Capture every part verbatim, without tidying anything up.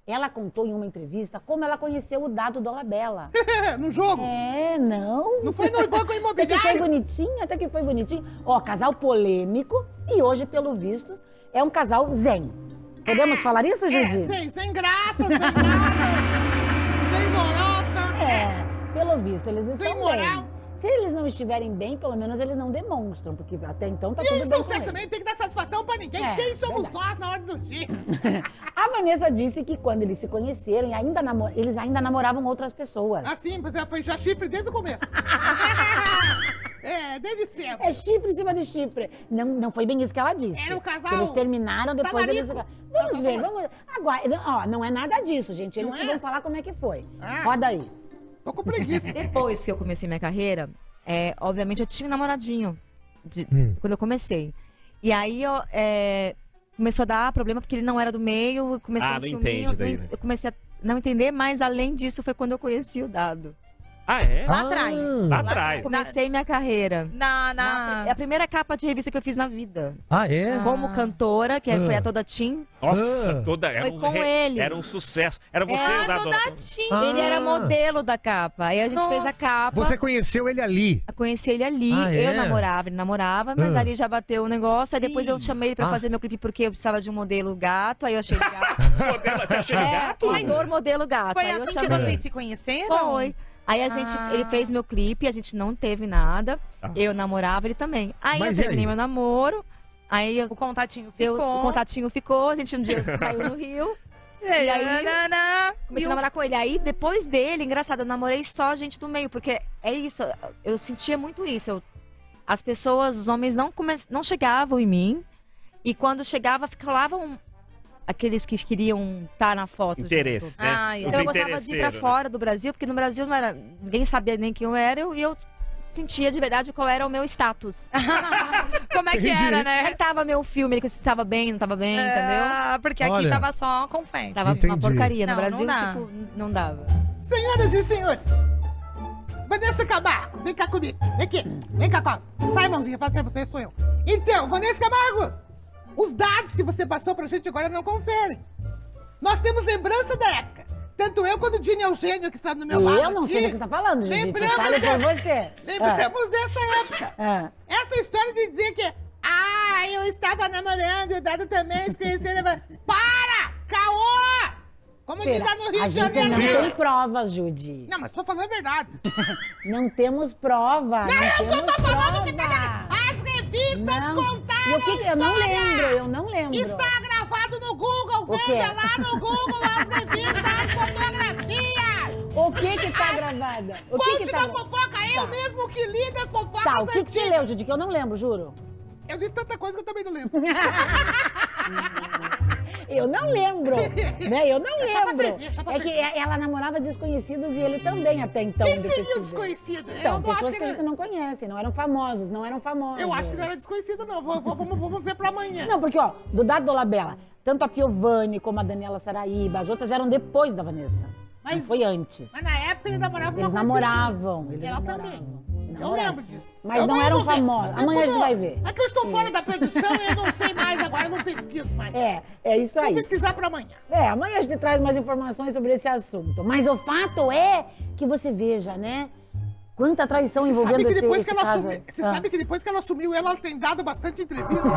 Ela contou em uma entrevista como ela conheceu o Dado Dolabella. No jogo? É, não. Não foi no banco imobiliário? Até que foi bonitinho, até que foi bonitinho. Ó, casal polêmico e hoje, pelo visto, é um casal zen. Podemos é, falar isso, Judy? É, sem, sem graça, sem nada, sem morota. É, pelo visto, eles estão sem moral. bem. Se eles não estiverem bem, pelo menos eles não demonstram, porque até então tá e tudo eles bem estão certo também, tem que dar satisfação pra ninguém. É, Quem somos verdade. nós na hora do dia? A Vanessa disse que quando eles se conheceram, e ainda namor... eles ainda namoravam outras pessoas. Assim, pois é, foi já chifre desde o começo. É, desde sempre. É chifre em cima de chifre. Não, não foi bem isso que ela disse. Era o casal que eles terminaram, depois talarico. eles... Vamos Casal ver, talarico. vamos... Agora, ó, não é nada disso, gente. Eles Não que é? vão falar como é que foi. Ah. Roda aí. Tô com preguiça. Depois que eu comecei minha carreira, é, obviamente eu tinha um namoradinho de- Hum. quando eu comecei. E aí eu, é, começou a dar problema porque ele não era do meio, começou Ah, a não ciúme, entende eu, daí, né? eu comecei a não entender, mas além disso foi quando eu conheci o Dado. Ah, é? Ah. Lá atrás. Lá atrás. Comecei minha carreira. Na, na... É a primeira capa de revista que eu fiz na vida. Ah, é? Como cantora, que Ah. foi a Toda Tim. Nossa, Ah. toda... Era Foi um com re- ele. Era um sucesso. Era você É, o da Toda dona... Tim. Ah. Ele era modelo da capa. Aí a gente fez a Nossa. capa. Você conheceu ele ali? Eu conheci ele ali, Ah, é? eu namorava, ele namorava, mas Ah. ali já bateu o negócio. Aí depois eu Ih. chamei ele pra Ah. fazer meu clipe porque eu precisava de um modelo gato. Aí eu achei ele gato. Modelo, você achou ele É, gato? ator modelo gato. Foi Aí eu assim que chamei- vocês se conheceram? Foi. Aí a gente, Ah. ele fez meu clipe, a gente não teve nada. Ah. Eu namorava, ele também. Aí Mas eu e terminei aí? meu namoro. Aí eu, O contatinho deu- ficou. o contatinho ficou, a gente um dia saiu no Rio. E aí, aí- nanana, Comecei e a o- namorar com ele. Aí, depois dele, engraçado, eu namorei só gente do meio, porque é isso, eu sentia muito isso. Eu- as pessoas, os homens não, come, não chegavam em mim, e quando chegava, ficavam aqueles que queriam estar na foto. Interesse, junto. né? Ai, Os Então eu gostava de ir pra interesseiros, né? fora do Brasil, porque no Brasil não era, ninguém sabia nem quem eu era, eu- e eu sentia de verdade qual era o meu status. Como é que Entendi. era, Aí né? tava meu filme, que se tava bem, não tava bem, entendeu? Ah, porque aqui Olha. tava só confete. Tava Entendi. uma porcaria. No Não, Brasil, não dá. tipo, não dava. Senhoras e senhores, Vanessa Camargo, vem cá comigo. Vem aqui, vem cá, cá. Sai, mãozinha, faça você, sou eu. Então, Vanessa Camargo, os dados que você passou pra gente agora não conferem. Nós temos lembrança da época. Tanto eu quanto o Dini Eugênio, que está do meu lado Eu não aqui, sei do que você tá falando, Judite. Lembramos Fale da- por você. lembramos dessa época. Ah, ah. Essa história de dizer que, ah, eu estava namorando e o Dado também se conheceu. Para! Caô! Como diz lá no Rio A de gente Janeiro. não né? tem provas, Judy. Não, mas tô falando a verdade. Não temos prova. Não, eu temos só tô falando que prova. tá... As revistas Não. contaram E o que que- a eu não história. lembro, eu não lembro. Está gravado no Google. O quê? Veja lá no Google as revistas, as fotografias. O que que tá gravado? O que Fonte que tá... da fofoca, eu Tá. mesmo que li das fofocas Tá, o que que você antigas. leu, Judy? Que eu não lembro, juro. Eu li tanta coisa que eu também não lembro. Eu não lembro, né? Eu não É só pra lembro. ferver, é só pra É que ferver. ela namorava desconhecidos e ele também até então. Quem eu seria o pesquisei. desconhecido? Eu Então, não pessoas acho que que a gente ele... não conhece, não eram famosos, não eram famosos. Eu acho que não era desconhecido, não. Vou, vou- vamos, vamos ver pra amanhã. Não, porque, ó, do Dado Dolabella, tanto a Piovani como a Daniela Saraíba, as outras vieram depois da Vanessa. Não Mas- foi antes. Mas na época ele namorava uma Eles coisa namoravam. antiga. Eles Ela namoravam. também. Eu Namoravam. lembro disso. Mas Eu não vou- eram eu vou ver. famosos. Eu Amanhã a gente vou- vai ver. É que eu estou fora da produção e eu não sei mais agora, eu não pesquiso mais. É, é isso Vou aí. pesquisar pra amanhã. É, amanhã a gente traz mais informações sobre esse assunto. Mas o fato é que você veja, né? Quanta traição Você envolvendo sabe que esse, depois esse que ela caso assumiu, aí. você Ah. sabe que depois que ela assumiu, ela tem dado bastante entrevista.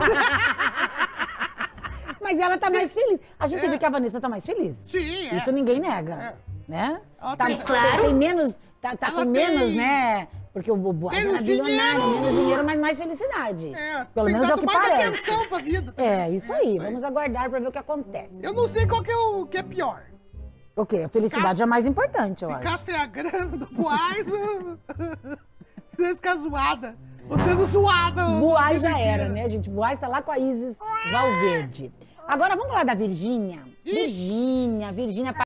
Mas ela tá mais feliz. A gente É. vê que a Vanessa tá mais feliz. Sim, é. Isso ninguém Sim, nega, é. né? Ela Tá, tem- tem- Claro. Tem menos, tá, tá Ela com menos, tem- né? Porque o Boaz Menos era bilionário, dinheiro. menos dinheiro, mas mais felicidade. É, Pelo tem menos é o dado que mais parece. atenção pra vida. É, isso aí. Vamos aguardar pra ver o que acontece. Eu não sei qual que é o que é pior. O quê? A felicidade Ficar- é mais importante, eu acho. Ficar sem a grana do Boaz ou você ficar zoada. Ou sendo zoada. Boaz a já vida era, inteira. né, gente? Boaz tá lá com a Isis Valverde. Agora vamos falar da Virgínia. Ixi. Virgínia, Virgínia